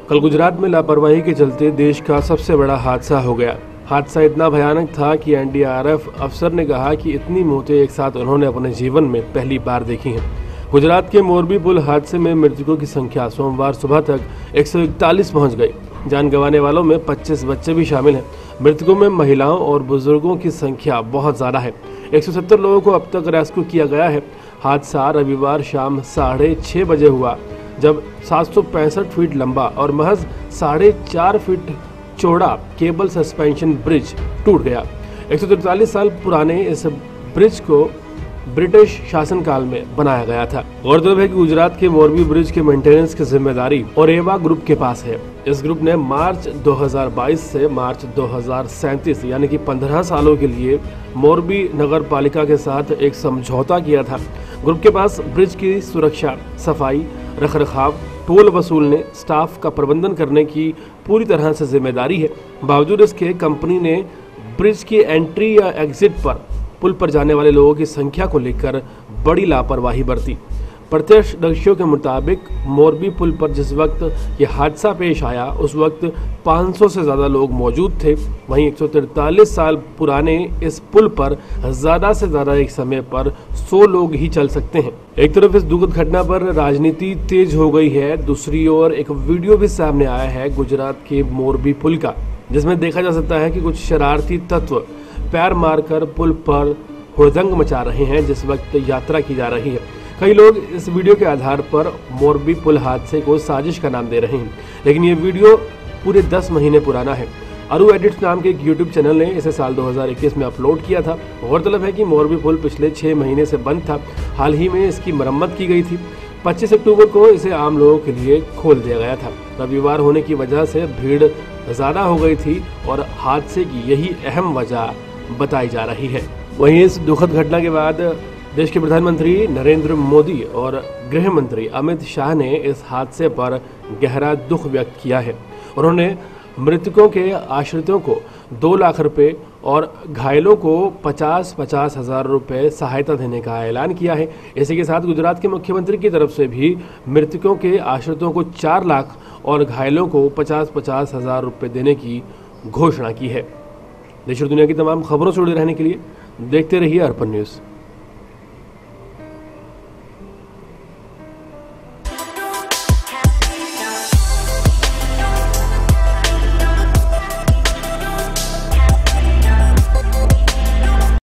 कल गुजरात में लापरवाही के चलते देश का सबसे बड़ा हादसा हो गया। हादसा इतना भयानक था कि एनडीआरएफ अफसर ने कहा कि इतनी मौतें एक साथ उन्होंने अपने जीवन में पहली बार देखी हैं। गुजरात के मोरबी पुल हादसे में मृतकों की संख्या सोमवार सुबह तक 141 पहुंच गई। जान गंवाने वालों में 25 बच्चे भी शामिल हैं। मृतकों में महिलाओं और बुजुर्गों की संख्या बहुत ज़्यादा है। 170 लोगों को अब तक रेस्क्यू किया गया है। हादसा रविवार शाम 6:30 बजे हुआ, जब 765 फीट लंबा और महज 4.5 फीट चौड़ा केबल सस्पेंशन ब्रिज टूट गया। 143 साल पुराने इस ब्रिज को ब्रिटिश शासनकाल में बनाया गया था। गौरतलब है कि गुजरात के मोरबी ब्रिज के मेंटेनेंस की जिम्मेदारी ओरेवा ग्रुप के पास है। इस ग्रुप ने मार्च 2022 से मार्च 2037 यानी कि 15 सालों के लिए मोरबी नगर पालिका के साथ एक समझौता किया था। ग्रुप के पास ब्रिज की सुरक्षा, सफाई, रखरखाव, टोल वसूलने, स्टाफ का प्रबंधन करने की पूरी तरह से जिम्मेदारी है। बावजूद इसके कंपनी ने ब्रिज की एंट्री या एग्जिट पर पुल पर जाने वाले लोगों की संख्या को लेकर बड़ी लापरवाही बरती। प्रत्यक्षदर्शियों के मुताबिक मोरबी पुल पर जिस वक्त ये हादसा पेश आया उस वक्त 500 से ज़्यादा लोग मौजूद थे। वहीं 143 साल पुराने इस पुल पर ज़्यादा से ज़्यादा एक समय पर 100 लोग ही चल सकते हैं। एक तरफ इस दुखद घटना पर राजनीति तेज हो गई है, दूसरी ओर एक वीडियो भी सामने आया है गुजरात के मोरबी पुल का, जिसमें देखा जा सकता है कि कुछ शरारती तत्व पैर मारकर पुल पर हुड़दंग मचा रहे हैं जिस वक्त यात्रा की जा रही है। कई लोग इस वीडियो के आधार पर मोरबी पुल हादसे को साजिश का नाम दे रहे हैं, लेकिन ये वीडियो पूरे 10 महीने पुराना है। अरु एडिट्स नाम के एक यूट्यूब चैनल ने इसे साल 2021 में अपलोड किया था। गौरतलब है कि मोरबी पुल पिछले 6 महीने से बंद था। हाल ही में इसकी मरम्मत की गई थी। 25 अक्टूबर को इसे आम लोगों के लिए खोल दिया गया था। रविवार होने की वजह से भीड़ ज़्यादा हो गई थी और हादसे की यही अहम वजह बताई जा रही है। वहीं इस दुखद घटना के बाद देश के प्रधानमंत्री नरेंद्र मोदी और गृह मंत्री अमित शाह ने इस हादसे पर गहरा दुख व्यक्त किया है। उन्होंने मृतकों के आश्रितों को 2 लाख रुपए और घायलों को 50-50 हज़ार रुपये सहायता देने का ऐलान किया है। इसी के साथ गुजरात के मुख्यमंत्री की तरफ से भी मृतकों के आश्रितों को 4 लाख और घायलों को 50-50 हज़ार रुपये देने की घोषणा की है। देश और दुनिया की तमाम खबरों से जुड़े रहने के लिए देखते रहिए अर्पण न्यूज़।